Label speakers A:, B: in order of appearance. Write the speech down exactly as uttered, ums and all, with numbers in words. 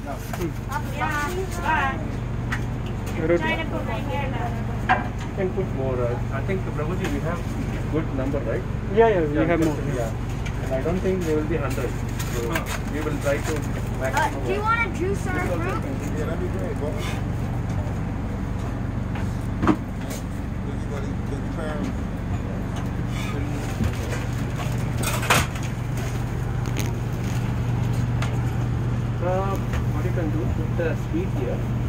A: Yeah.
B: Very
A: Trying to put my hair down.
C: Can put more. Uh, I think the Prabhuji we have good number, right?
B: Yeah, yeah, we
C: Yeah,
B: have
C: because-
B: more.
C: Yeah. And I don't think they will be hundred. So we will try to
A: Uh,
C: maximum.
A: do you want a juice or a fruit?
D: Yeah, that'd be great, boy. Everybody, big pound.
C: Uh, what you can do, put the sweet here.